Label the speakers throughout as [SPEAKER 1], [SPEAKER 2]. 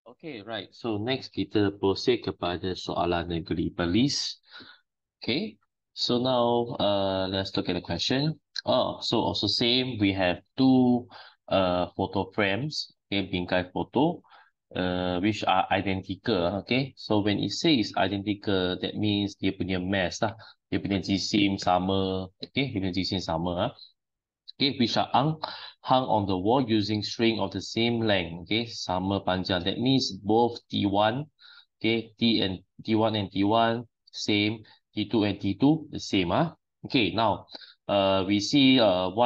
[SPEAKER 1] Okay, right. So next kita proceed kepada soalan negeri Perlis. Okay. So now let's look at the question. Oh, so also same. We have two photo frames. Okay, bingkai photo. Which are identical. Okay. So when it says identical, that means dia punya mass lah. Dia punya jisim sama. Okay, dia punya jisim sama. Okay, which are hung on the wall using string of the same length. Okay, sama panjang. That means both T1, okay, T1 and T1 same, T2 and T2 the same. Okay, now we see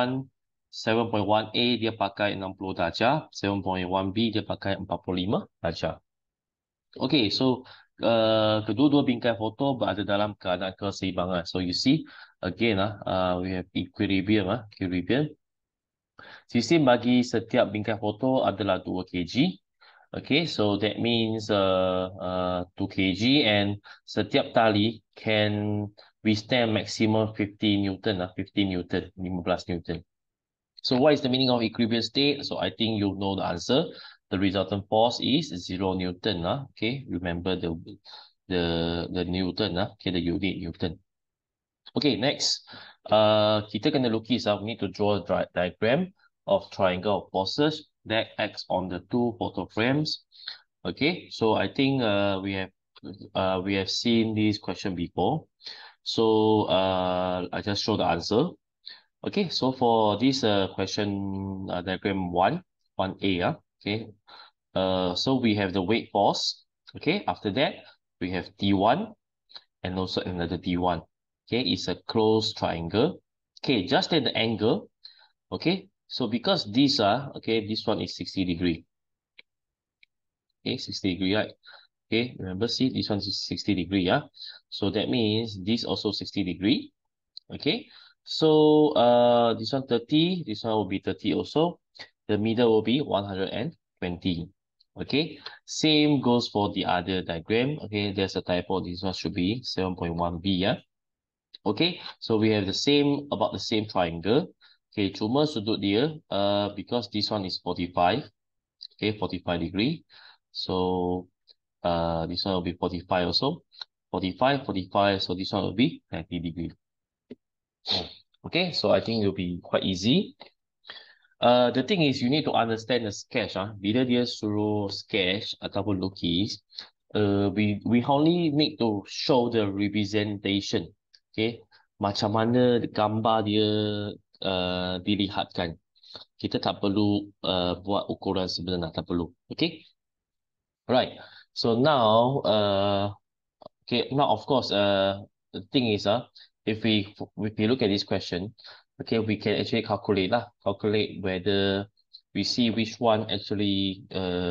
[SPEAKER 1] 7.1A dia pakai 60 darjah, 7.1B dia pakai 45 darjah. Okay, so kedua-dua bingkai foto berada dalam keadaan keseimbangan. So you see again we have equilibrium. Sistem bagi setiap bingkai foto adalah 2 kg. Okay, so that means 2 kg and setiap tali can withstand maximum 50 Newton, 15 Newton, 15 Newton. So what is the meaning of equilibrium state? So I think you know the answer. The resultant force is 0 Newton. Okay, remember the Newton. Okay, the unit Newton. Okay, next. Kita kena lukis. We need to draw a diagram of triangle of forces that acts on the two photo frames. Okay, so I think we have seen this question before. So I just show the answer. Okay, so for this question diagram 1A. Okay, so we have the weight force. Okay, after that we have T1 and also another T1. Okay, it's a closed triangle. Okay, just at the angle. Okay, so because these are, okay, this one is 60 degree. Okay, 60 degree, right? Okay, remember, see, this one is 60 degree, yeah? So that means this also 60 degree. Okay, so this one 30, this one will be 30 also. The middle will be 120. Okay, same goes for the other diagram. Okay, there's a typo. This one should be 7.1B, yeah? Okay, so we have the same, about the same triangle. Okay, cuma sudut dia, because this one is 45. Okay, 45 degree. So this one will be 45 also. 45, 45, so this one will be 90 degree. Okay, so I think it will be quite easy. The thing is, you need to understand the sketch. Bila dia suruh sketch ataupun lukis, we only need to show the representation. Okay, macam mana gambar dia dilihatkan. Kita tak perlu buat ukuran sebenar, tak perlu. Okay, right. So now, okay, now of course, the thing is, if we look at this question, okay, we can actually calculate whether we see which one actually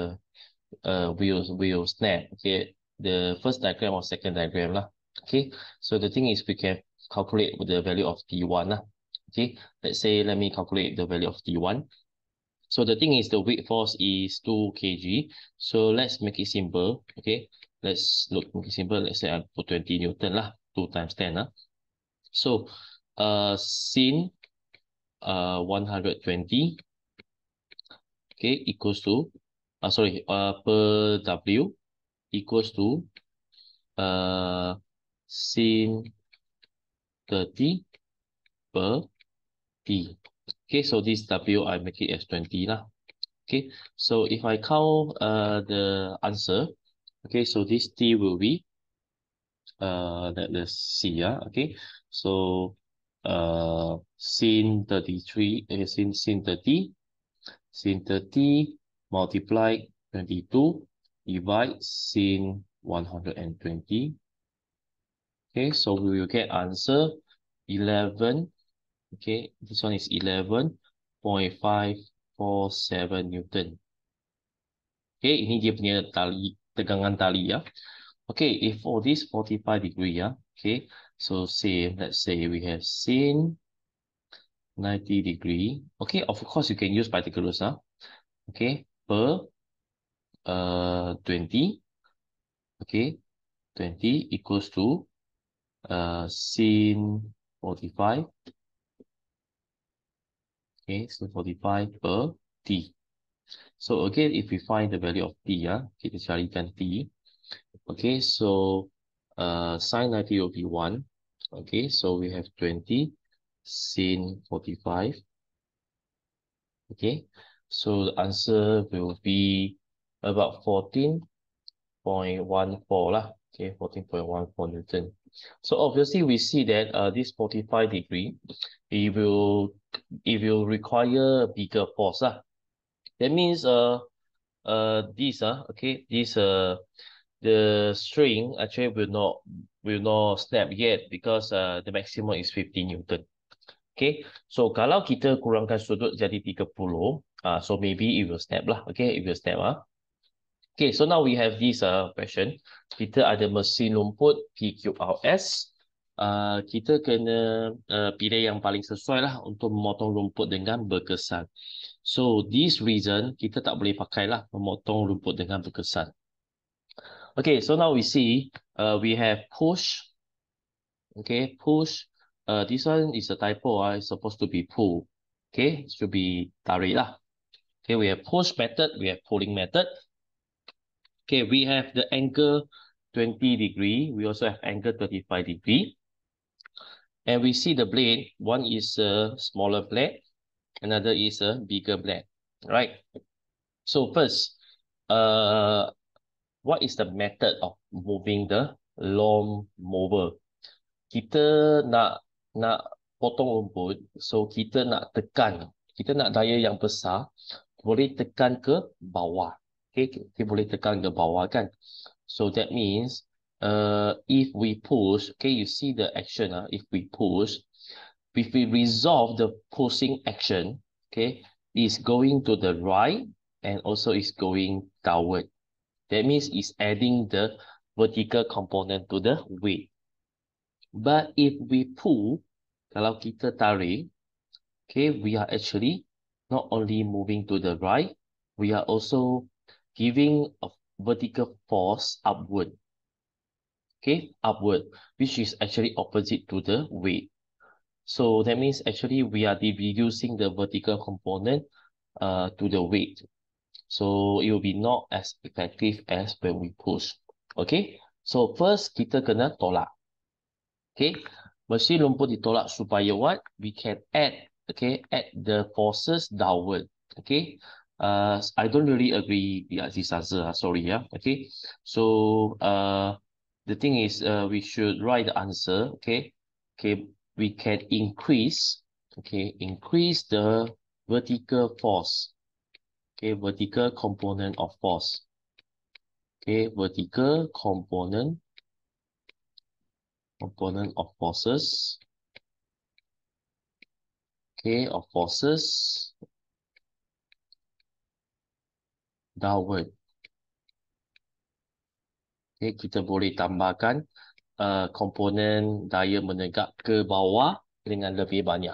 [SPEAKER 1] will snap. Okay, the first diagram or second diagram lah. Okay, so the thing is we can calculate the value of T1 lah. Okay, let's say let me calculate the value of T1. So the thing is the weight force is 2 kg. So let's make it simple. Okay, let's make it simple. Let's say I put 20 Newton lah, 2 times 10 lah. So sin 120, okay, equals to per W equals to sin 30 per T. Okay, so this W I make it as 20 lah. Okay, so if I count the answer, okay, so this T will be let's see, okay, so sin 33, sin 30 multiply 22 divide sin 120. Okay, so we will get answer 11. Okay, this one is 11.547 Newton. Okay, ini dia punya tali, tegangan tali ya. Okay, if for this 45 degree, okay, so say, let's say we have sin 90 degree. Okay, of course you can use Pythagoras, okay, per 20, okay, 20 equals to sin 45, okay, so 45 per T. So again, if we find the value of t, kita carikan t. Okay, so sin 90 will be 1. Okay, so we have 20 sin 45. Okay, so the answer will be about 14.14 lah. Okay, 14.14 Newton. So obviously we see that this 45 degree, it will require bigger force lah. That means the string actually will not snap yet because the maximum is 50 Newton. Okay, so kalau kita kurangkan sudut jadi 30, so maybe it will snap lah. Okay, it will snap. Okay, so now we have this question. Kita ada mesin lumput PQRS. Kita kena pilih yang paling sesuai lah untuk memotong rumput dengan berkesan. So this reason kita tak boleh pakai lah memotong rumput dengan berkesan. Okay, so now we see we have push. Okay, push. This one is a typo. It's supposed to be pull. Okay, it should be tarik lah. Okay, we have push method. We have pulling method. Okay, we have the angle 20 degree. We also have angle 35 degree. And we see the blade. One is a smaller blade. Another is a bigger blade. Right? So first, what is the method of moving the lawn mower? Kita nak potong rumput, so kita nak tekan. Kita nak daya yang besar, boleh tekan ke bawah. Okay, kita boleh tekan ke bawah kan? So that means if we push, okay, you see the action, if we push, if we resolve the pushing action, okay, is going to the right and also is going downward. That means it's adding the vertical component to the weight. But if we pull, kalau kita tarik, okay, we are actually not only moving to the right, we are also giving a vertical force upward. Okay, upward, which is actually opposite to the weight. So that means actually we are reducing the vertical component to the weight. So it will be not as effective as when we push. Okay, so first kita kena tolak. Okay, mesin lumpur ditolak supaya what? We can add the forces downward. Okay, I don't really agree with this answer. Sorry, Okay, so the thing is, we should write the answer. Okay, we can increase. Okay, increase the vertical force. Okay, vertical component of force. Okay, vertical component of forces. Okay, of forces downward. Okay, kita boleh tambahkan komponen daya menegak ke bawah dengan lebih banyak.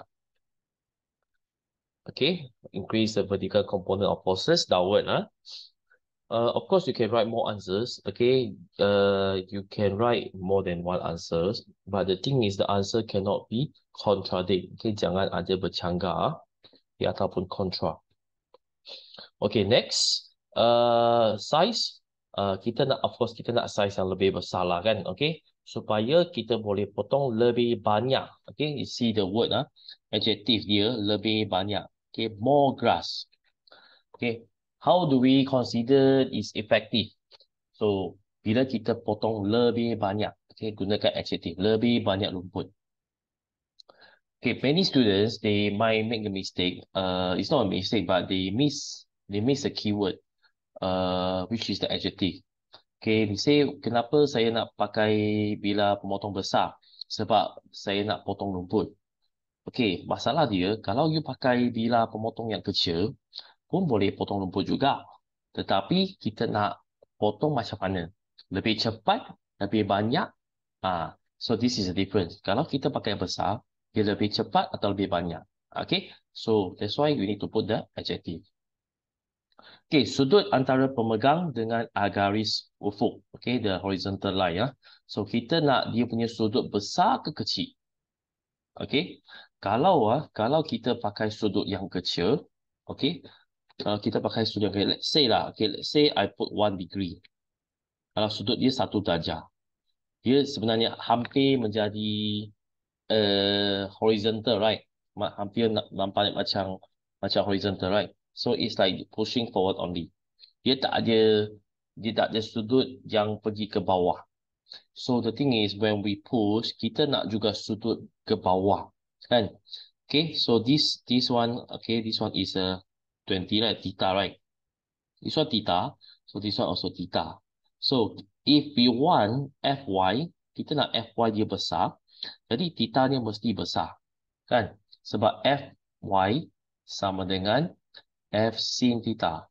[SPEAKER 1] Okay, increase the vertical component of forces downward. Of course, you can write more answers. Okay, you can write more than one answers, but the thing is the answer cannot be contradict. Okay, jangan ada bercanggah ataupun kontra. Okay, next, size. Of course, kita nak size yang lebih besar lah kan. Okay, supaya kita boleh potong lebih banyak. Okay, you see the word adjective dia lebih banyak. Okay, more grass. Okay, how do we consider is effective? So, bila kita potong lebih banyak, okay, gunakan adjective, lebih banyak rumput. Okay, many students, they might make a mistake. It's not a mistake, but they miss a keyword, which is the adjective. Okay, they say, kenapa saya nak pakai bilah pemotong besar? Sebab saya nak potong rumput. Okay, masalah dia, kalau you pakai bilah pemotong yang kecil, pun boleh potong rumput juga. Tetapi kita nak potong macam mana? Lebih cepat, lebih banyak. So this is the difference. Kalau kita pakai yang besar, dia lebih cepat atau lebih banyak. Okay, so that's why we need to put the adjective. Okay, sudut antara pemegang dengan garis ufuk. Okay, the horizontal line. So kita nak dia punya sudut besar ke kecil? Okay, kalau kita pakai sudut yang kecil, okay, kita pakai sudut, okay, let's say lah, okay, let's say I put 1 degree. Kalau sudut dia 1 darjah, dia sebenarnya hampir menjadi horizontal, right? Hampir nampak macam horizontal, right? So it's like pushing forward only. Dia tak ada sudut yang pergi ke bawah. So the thing is when we push, kita nak juga sudut ke bawah, kan? Okay, so this one, okay, this one is a 20, right? Theta, right? This one theta, so this one also theta. So if we want Fy, kita nak Fy dia besar, jadi theta dia mesti besar, kan? Sebab Fy sama dengan F sin theta.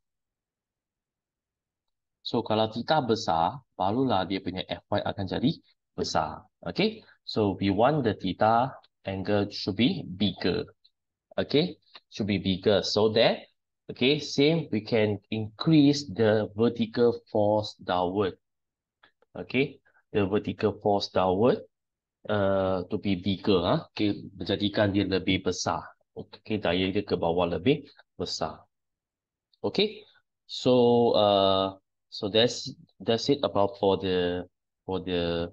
[SPEAKER 1] So kalau theta besar, barulah dia punya Fy akan jadi besar. Okay, so we want the theta angle should be bigger. Okay, should be bigger so that, okay, same, we can increase the vertical force downward. Okay, the vertical force downward to be bigger, okay, menjadikan dia lebih besar. Okay, daya dia ke bawah lebih besar. Okay, so that's it about for the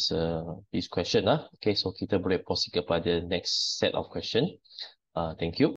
[SPEAKER 1] this question. Okay, so kita boleh proceed kepada next set of question. Thank you.